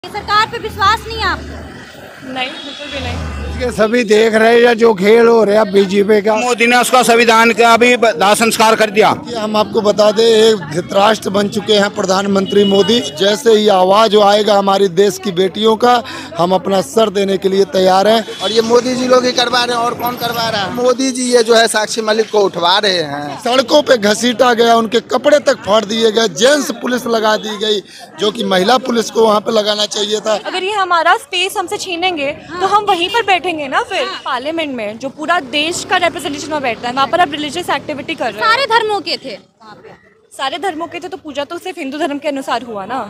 सरकार पे विश्वास नहीं है आपको? नहीं, बिल्कुल भी नहीं। सभी देख रहे हैं जो खेल हो रहा है बीजेपी का। मोदी ने उसका संविधान का भी दाह संस्कार कर दिया। हम आपको बता दें, एक धृतराष्ट्र बन चुके हैं प्रधानमंत्री मोदी। जैसे ही आवाज आएगा हमारे देश की बेटियों का, हम अपना सर देने के लिए तैयार हैं। और ये मोदी जी लोग ही करवा रहे हैं, और कौन करवा रहा है? मोदी जी ये जो है साक्षी मलिक को उठवा रहे हैं। सड़कों पे घसीटा गया, उनके कपड़े तक फाड़ दिए गए, जेंट्स पुलिस लगा दी गई, जो कि महिला पुलिस को वहाँ पे लगाना चाहिए था। अगर ये हमारा स्पेस हमसे छीनेंगे तो हम वहीं पर बैठेंगे ना। फिर पार्लियामेंट में जो पूरा देश का रिप्रेजेंटेशन में बैठता है, वहाँ पर आप रिलीजियस एक्टिविटी कर रहे हैं। सारे धर्मों के थे वहाँ पे। सारे धर्मों के थे तो पूजा तो सिर्फ हिंदू धर्म के अनुसार हुआ ना।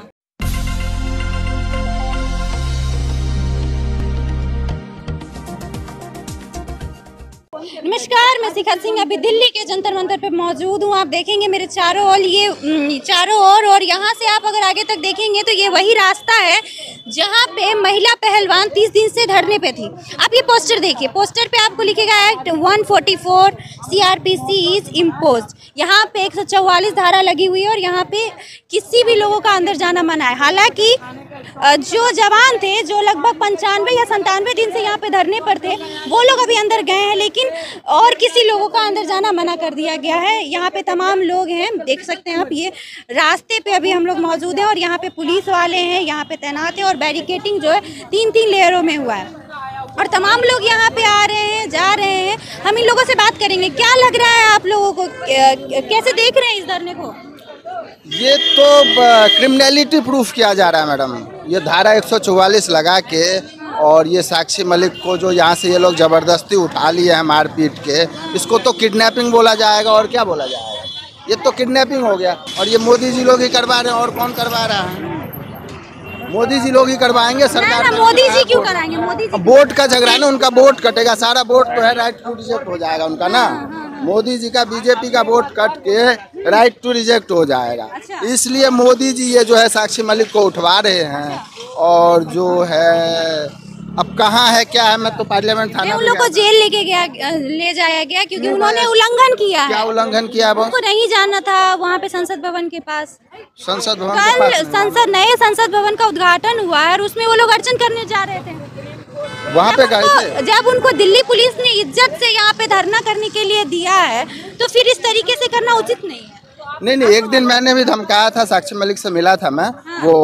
नमस्कार, मैं शिखा सिंह अभी दिल्ली के जंतर मंतर पे मौजूद हूँ। आप देखेंगे मेरे चारों ओर, ये चारों ओर, और यहाँ से आप अगर आगे तक देखेंगे तो ये वही रास्ता है जहाँ पे महिला पहलवान 30 दिन से धरने पे थी। आप ये पोस्टर देखिए, पोस्टर पे आपको लिखेगा एक्ट 144 CRPC इज इम्पोज्ड। यहाँ पे 144 धारा लगी हुई है और यहाँ पे किसी भी लोगों का अंदर जाना मना है। हालांकि जो जवान थे, जो लगभग 95 या 97 दिन से यहाँ पे धरने पर थे, वो लोग अभी अंदर गए हैं, लेकिन और किसी लोगों का अंदर जाना मना कर दिया गया है। यहाँ पे तमाम लोग हैं, देख सकते हैं आप, ये रास्ते पे अभी हम लोग मौजूद हैं और यहाँ पे पुलिस वाले हैं, यहाँ पे तैनात है और बैरिकेटिंग जो है 3-3 लेयरों में हुआ है और तमाम लोग यहाँ पे आ रहे हैं, जा रहे हैं। हम इन लोगों से बात करेंगे। क्या लग रहा है आप लोगों को, कैसे देख रहे हैं इस धरने को? ये तो क्रिमिनलिटी प्रूफ किया जा रहा है मैडम। ये धारा 144 लगा के और ये साक्षी मलिक को जो यहाँ से ये लोग जबरदस्ती उठा लिए हैं मारपीट के, इसको तो किडनैपिंग बोला जाएगा और क्या बोला जाएगा। ये तो किडनैपिंग हो गया और ये मोदी जी लोग ही करवा रहे हैं, और कौन करवा रहा है? मोदी जी लोग ही करवाएंगे। सरकार मोदी जी क्यों कराएंगे? मोदी जी वोट का झगड़ा है ना, उनका वोट कटेगा, सारा वोट तो है राइट टू रिजेक्ट हो जाएगा उनका ना। मोदी जी का बीजेपी का वोट कट के राइट टू रिजेक्ट हो जाएगा। इसलिए मोदी जी ये जो है साक्षी मलिक को उठवा रहे हैं। और जो है अब कहाँ है क्या है, मैं तो पार्लियामेंट थाना उन लोग को जेल ले जाया गया क्योंकि उन्होंने उल्लंघन किया है। क्या उल्लंघन किया? उनको नहीं जाना था वहाँ पे संसद भवन के पास। संसद भवन के पास नए संसद भवन का उद्घाटन हुआ है और उसमें वो लोग अर्चन करने जा रहे थे। वहाँ पे गए थे। जब उनको दिल्ली पुलिस ने इज्जत से यहाँ पे धरना करने के लिए दिया है तो फिर इस तरीके से करना उचित नहीं है। नहीं, एक दिन मैंने भी धमकाया था, साक्षी मलिक से मिला था मैं।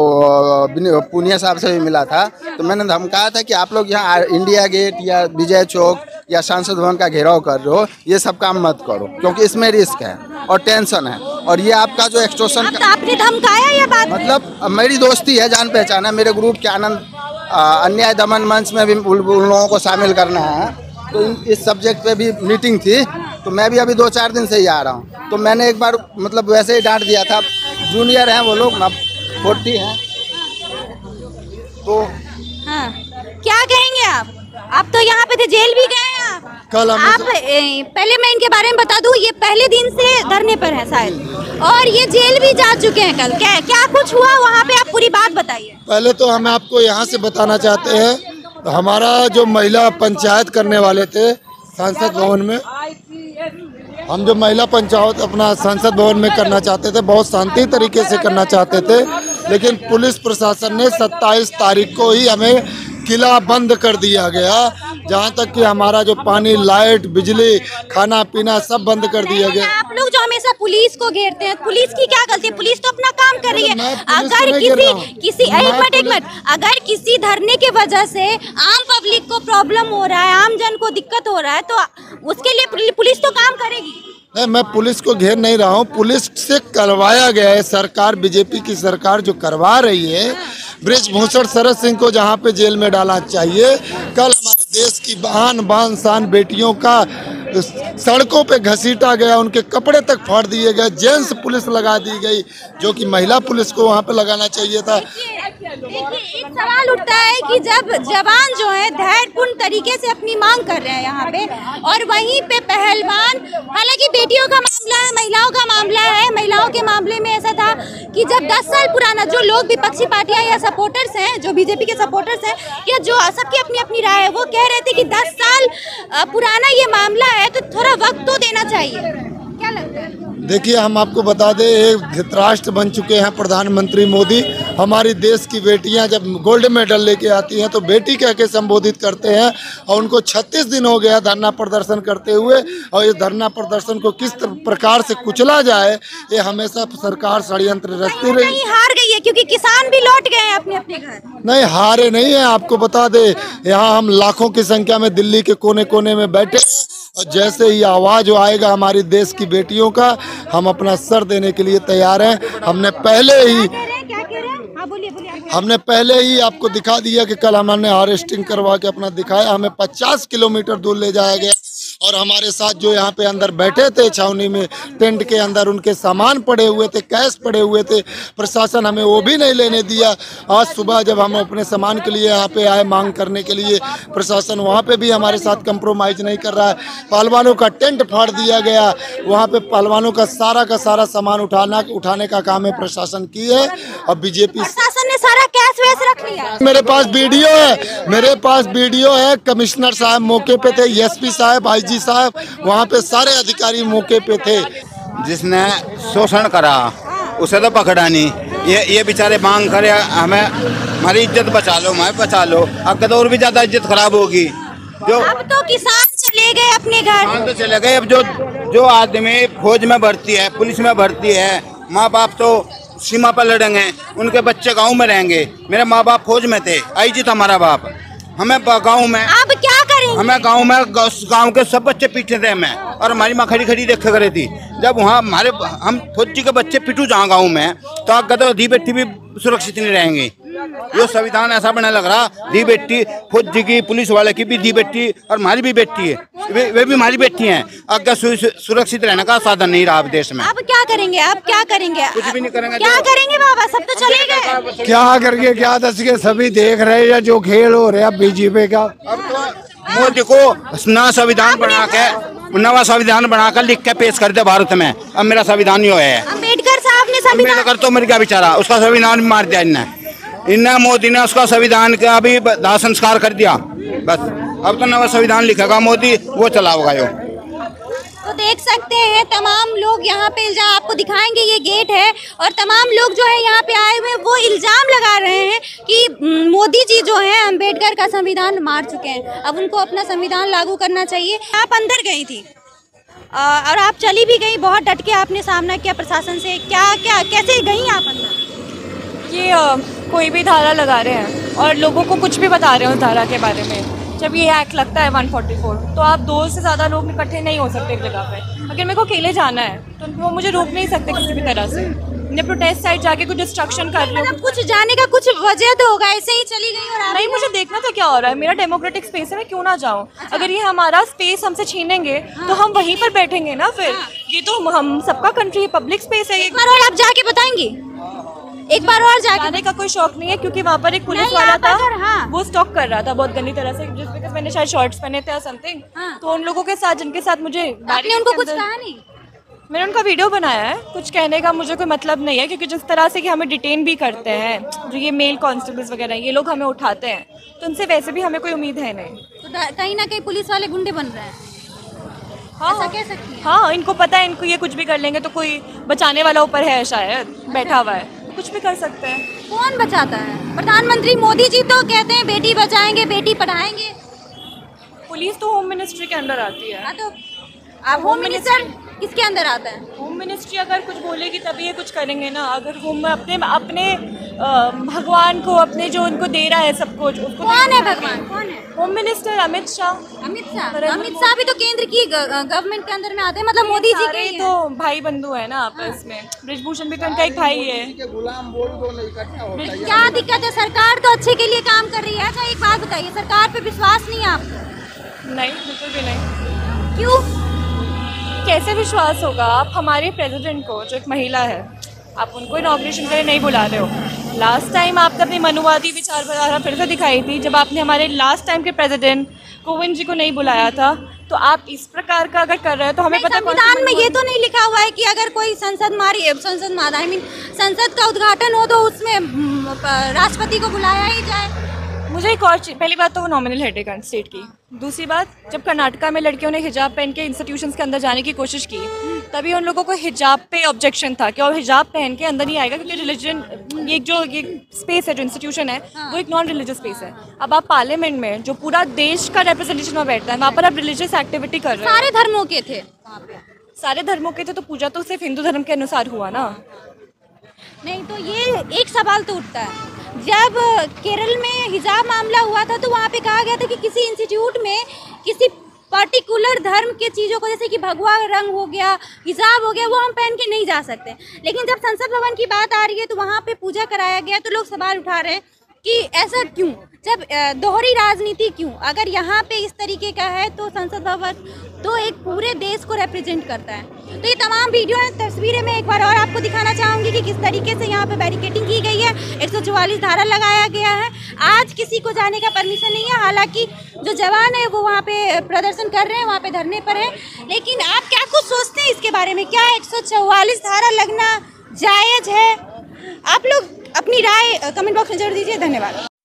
वो पुनिया साहब से भी मिला था, तो मैंने धमकाया था कि आप लोग यहाँ इंडिया गेट या विजय चौक या संसद भवन का घेराव कर रहे हो, ये सब काम मत करो क्योंकि इसमें रिस्क है और टेंशन है। और ये आपका जो एक्सटॉर्शन का आपने धमकाया या बात, मतलब मेरी दोस्ती है, जान पहचान है। मेरे ग्रुप के आनंद अन्याय दमन मंच में भी उन लोगों को शामिल करना है, तो इस सब्जेक्ट पे भी मीटिंग थी, तो मैं भी अभी 2-4 दिन से ही आ रहा हूँ। तो मैंने एक बार मतलब वैसे ही डांट दिया था। जूनियर हैं वो लोग, 40 हैं। तो हाँ, क्या कहेंगे आप? आप तो यहाँ पे थे, जेल भी गए हैं आप। कल आप पहले मैं इनके बारे में बता दूं, ये पहले दिन से धरने पर है शायद, और ये जेल भी जा चुके हैं कल। क्या कुछ हुआ वहाँ पे, आप पूरी बात बताइए। पहले तो हम आपको यहाँ से बताना चाहते हैं, हमारा जो महिला पंचायत करने वाले थे संसद भवन में, हम जो महिला पंचायत अपना संसद भवन में करना चाहते थे, बहुत शांति तरीके से करना चाहते थे, लेकिन पुलिस प्रशासन ने 27 तारीख को ही हमें किला बंद कर दिया गया। जहाँ तक कि हमारा जो पानी, लाइट, बिजली, खाना पीना सब बंद कर दिया गया। आप लोग जो हमेशा पुलिस को घेरते हैं, पुलिस की क्या गलती है? पुलिस तो अपना काम कर रही है। अगर एक मिनट, अगर किसी धरने की वजह से आम पब्लिक को प्रॉब्लम हो रहा है, आम जन को दिक्कत हो रहा है, तो उसके लिए पुलिस तो काम करेगी। नहीं, मैं पुलिस को घेर नहीं रहा हूँ, पुलिस से करवाया गया है। सरकार, बीजेपी की सरकार जो करवा रही है, बृजभूषण शरद सिंह को जहाँ पे जेल में डालना चाहिए। कल हमारे देश की आन बान शान बेटियों का सड़कों पे घसीटा गया, उनके कपड़े तक फाड़ दिए गए, जेंट्स पुलिस लगा दी गई, जो कि महिला पुलिस को वहाँ पे लगाना चाहिए था। देखिए, एक सवाल उठता है कि जब जवान जो है धैर्यपूर्ण तरीके से अपनी मांग कर रहे हैं यहाँ पे, और वहीं पे पहलवान, हालांकि बेटियों का मामला है, महिलाओं का मामला है। महिलाओं के मामले में ऐसा था कि जब 10 साल पुराना, जो लोग विपक्षी पार्टियां या सपोर्टर्स हैं, जो बीजेपी के सपोर्टर्स हैं, या जो सबकी अपनी अपनी राय है, वो कह रहे थे कि 10 साल पुराना ये मामला है तो थोड़ा वक्त तो देना चाहिए। क्या लगता है? देखिए, हम आपको बता दें, एक धृतराष्ट्र बन चुके हैं प्रधानमंत्री मोदी। हमारी देश की बेटियां जब गोल्ड मेडल लेके आती हैं तो बेटी कह के संबोधित करते हैं, और उनको 36 दिन हो गया धरना प्रदर्शन करते हुए। और इस धरना प्रदर्शन को किस प्रकार से कुचला जाए, ये हमेशा सरकार षड्यंत्र रचती रही। हार गई है क्योंकि किसान भी लौट गए हैं अपने अपने घर। नहीं, हारे नहीं है। आपको बता दे, यहाँ हम लाखों की संख्या में दिल्ली के कोने कोने में बैठे, और जैसे ही आवाज़ आएगा हमारी देश की बेटियों का, हम अपना सर देने के लिए तैयार हैं। हमने पहले ही आपको दिखा दिया कि कल हमने हार्वेस्टिंग करवा के अपना दिखाया। हमें 50 किलोमीटर दूर ले जाया गया, और हमारे साथ जो यहाँ पे अंदर बैठे थे छावनी में, टेंट के अंदर, उनके सामान पड़े हुए थे, कैश पड़े हुए थे। प्रशासन हमें वो भी नहीं लेने दिया। आज सुबह जब हम अपने सामान के लिए यहाँ पे आए मांग करने के लिए, प्रशासन वहाँ पे भी हमारे साथ कंप्रोमाइज़ नहीं कर रहा है। पहलवानों का टेंट फाड़ दिया गया, वहाँ पे पहलवानों का सारा सामान उठाने का काम है प्रशासन की है। और बीजेपी प्रशासन ने सारा कैश वैश रख लिया। मेरे पास वीडियो है। कमिश्नर साहब मौके पे थे, एसपी साहब, आईजी साहब, वहाँ पे सारे अधिकारी मौके पे थे। जिसने शोषण करा उसे तो पकड़ा नहीं। ये बेचारे मांग करे हमें, हमारी इज्जत बचा लो, हमें बचा लो। अब तो और भी ज्यादा इज्जत खराब होगी। जो अब तो किसान चले गए अपने घर। किसान तो चले गए। अब जो आदमी फौज में भर्ती है, पुलिस में भर्ती है, माँ बाप तो सीमा पर लड़ेंगे, उनके बच्चे गाँव में रहेंगे। मेरे माँ बाप फौज में थे, आईजी था हमारा बाप। हमें गाँव में, अब क्या करेंगे? हमें गांव के सब बच्चे पीटे थे हमें, और हमारी माँ खड़ी खड़ी देखे करे थी। जब वहाँ हम फौजी के बच्चे पिटू जहाँ गाँव में, तो आगे तो धी बेटी भी सुरक्षित नहीं रहेंगे। ये संविधान ऐसा बना लग रहा, धी बेटी फौजी की, पुलिस वाले की भी धी बेटी, और हमारी भी बेटी है, वे भी हमारी बेटी हैं। आगे सुरक्षित रहने का साधन नहीं रहा अब देश में। अब क्या करेंगे? अब क्या करेंगे? कुछ भी नहीं करेंगे। क्या करेंगे बाबा? सब तो चले गए। क्या करके क्या दस के सभी देख रहे हैं जो खेल हो रहे हैं बीजेपी का। अब तो मोदी को नया संविधान बनाकर लिख के पेश कर दे भारत में। अब मेरा संविधान ही है। अम्बेडकर साहब ने संविधान तो मर गया बेचारा, उसका संविधान भी मार दिया इनने मोदी ने उसका संविधान का अभी दाह संस्कार कर दिया। बस अब तो नया संविधान लिखेगा मोदी, वो चलाओगा यो। तो देख सकते हैं तमाम लोग यहाँ पे, जहाँ आपको दिखाएंगे ये गेट है, और तमाम लोग जो है यहाँ पे आए हुए वो इल्जाम लगा रहे हैं कि मोदी जी जो है अम्बेडकर का संविधान मार चुके हैं, अब उनको अपना संविधान लागू करना चाहिए। आप अंदर गई थी और आप चली भी गई, बहुत डट के आपने सामना किया प्रशासन से। कैसे गई आप अंदर? ये कोई भी धारा लगा रहे हैं और लोगों को कुछ भी बता रहे हो उस धारा के बारे में। जब ये एक्ट लगता है 144, तो आप 2 से ज़्यादा लोग इकट्ठे नहीं हो सकते एक जगह पे। अगर मेरे को अकेले जाना है तो वो मुझे रोक नहीं सकते किसी भी तरह से। मैं प्रोटेस्ट साइड जाके कुछ डिस्ट्रक्शन कर रही हूँ। मतलब कुछ जाने का कुछ वजह तो होगा, ऐसे ही चली गई और नहीं, मुझे देखना था क्या हो रहा है। मेरा डेमोक्रेटिक स्पेस है, मैं क्यों ना जाऊँ। अगर ये हमारा स्पेस हमसे छीनेंगे तो हम वहीं पर बैठेंगे ना फिर। ये तो हम सबका कंट्री, पब्लिक स्पेस है। एक बार और आप जाके बताएंगी? एक बार और जाने का कोई शौक नहीं है, क्योंकि वहाँ पर एक पुलिस वाला था, वो स्टॉक कर रहा था बहुत गंदी तरह से, जिस बिकॉज मैंने शायद शॉर्ट्स पहने थे समथिंग। तो उन लोगों के साथ, जिनके साथ मुझे, आपने उनको कुछ कहा नहीं? मैंने उनका वीडियो बनाया है। कुछ कहने का मुझे कोई मतलब नहीं है, क्योंकि जिस तरह से कि हमें डिटेन भी करते हैं जो ये मेल कांस्टेबल्स वगैरह, ये लोग हमें उठाते हैं, तो उनसे वैसे भी हमें कोई उम्मीद है नहीं। तो कहीं ना कहीं पुलिस वाले गुंडे बन रहे हैं, ऐसा कह सकती हैं? हाँ, इनको पता है इनको ये कुछ भी कर लेंगे तो कोई बचाने वाला ऊपर है शायद बैठा हुआ है, कुछ भी कर सकते हैं। कौन बचाता है? प्रधानमंत्री मोदी जी तो कहते हैं बेटी बचाएंगे, बेटी पढ़ाएंगे। पुलिस तो होम मिनिस्ट्री के अंदर आती है। हाँ, तो आप होम मिनिस्टर किसके अंदर आता है? होम मिनिस्ट्री अगर कुछ बोलेगी तभी ये कुछ करेंगे ना। अगर होम अपने भगवान को, अपने जो उनको दे रहा है सब कुछ, उसको कौन है भगवान? कौन है? Home minister Amit Shah. अमित शाह भी तो केंद्र की गवर्नमेंट के अंदर में आते हैं, मतलब मोदी जी के तो भाई बंधु है ना आपस में। ब्रिजभूषण भी तो उनका एक भाई है। क्या दिक्कत है? सरकार तो अच्छे के लिए काम कर रही है। अच्छा एक बात बताइए, सरकार पे विश्वास नहीं है आपको? नहीं, बिल्कुल भी नहीं। क्यों? कैसे विश्वास होगा? आप हमारे प्रेसिडेंट को, जो एक महिला है, आप उनको इनॉग्रेशन के लिए नहीं बुला रहे हो। लास्ट टाइम आपने अपनी मनुवादी विचारधारा फिर से दिखाई थी, जब आपने हमारे लास्ट टाइम के प्रेसिडेंट कोविंद जी को नहीं बुलाया था। तो आप इस प्रकार का अगर कर रहे हो तो हमें पता, संविधान में ये तो नहीं लिखा हुआ है कि अगर कोई संसद का उद्घाटन हो तो उसमें राष्ट्रपति को बुलाया ही जाए। मुझे एक और पहली बात तो वो नॉमिनल हेड है स्टेट की। दूसरी बात, जब कर्नाटका में लड़कियों ने हिजाब पहन के इंस्टीट्यूशंस के अंदर जाने की कोशिश की, तभी उन लोगों को हिजाब पे ऑब्जेक्शन था कि और हिजाब पहन के अंदर नहीं आएगा, क्योंकि रिलीजन ये स्पेस है जो इंस्टीट्यूशन है वो एक नॉन रिलीजियस स्पेस है। अब आप पार्लियामेंट में जो पूरा देश का रिप्रेजेंटेशन में बैठता है, वहाँ पर आप रिलीजियस एक्टिविटी कर रहे हैं। सारे धर्मों के थे वहाँ पे। सारे धर्मों के थे तो पूजा तो सिर्फ हिंदू धर्म के अनुसार हुआ ना। नहीं तो ये एक सवाल तो उठता है, जब केरल में हिजाब मामला हुआ था तो वहाँ पे कहा गया था कि किसी इंस्टीट्यूट में किसी पर्टिकुलर धर्म के चीज़ों को, जैसे कि भगवा रंग हो गया, हिजाब हो गया, वो हम पहन के नहीं जा सकते। लेकिन जब संसद भवन की बात आ रही है तो वहाँ पे पूजा कराया गया, तो लोग सवाल उठा रहे हैं कि ऐसा क्यों, जब दोहरी राजनीति क्यों? अगर यहाँ पे इस तरीके का है तो संसद भवन तो एक पूरे देश को रिप्रेजेंट करता है। तो ये तमाम वीडियो तस्वीरें मैं एक बार और आपको दिखाना चाहूँगी कि किस तरीके से यहाँ पे बैरिकेडिंग की गई है। 144 धारा लगाया गया है। आज किसी को जाने का परमिशन नहीं है, हालांकि जो जवान है वो वहाँ पे प्रदर्शन कर रहे हैं, वहाँ पे धरने पर है। लेकिन आप क्या कुछ सोचते हैं इसके बारे में? क्या 144 धारा लगना जायज़ है? आप लोग अपनी राय कमेंट बॉक्स में जरूर दीजिए। धन्यवाद।